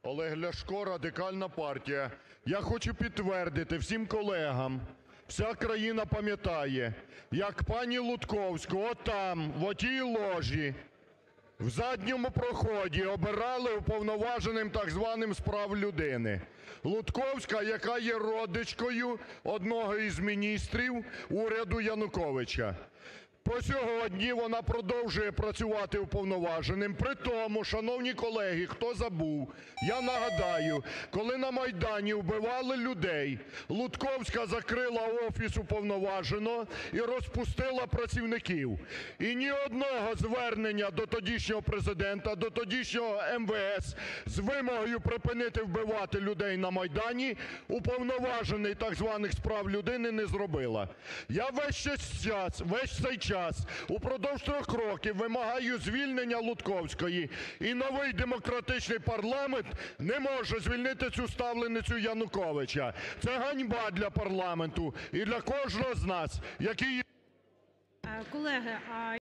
Олег Ляшко, Радикальна партія. Я хочу підтвердити всім колегам, вся країна пам'ятає, як пані Лутковську отам, в отій ложі, в задньому проході обирали Уповноваженим так званим з прав людини. Лутковська, яка є родичкою одного із міністрів уряду Януковича. По сьогодні вона продовжує працювати Уповноваженим. При тому, шановні колеги, хто забув, я нагадаю, коли на Майдані вбивали людей, Лутковська закрила Офіс Уповноваженого і розпустила працівників. І ні одного звернення до тодішнього Президента, до тодішнього МВС з вимогою припинити вбивати людей на Майдані Уповноважений так званих з прав людини не зробила. Я весь цей час упродовж 3 років вимагаю звільнення Лутковської, і новий демократичний парламент не може звільнити цю ставленицю Януковича. Це ганьба для парламенту і для кожного з нас, який… Колеги,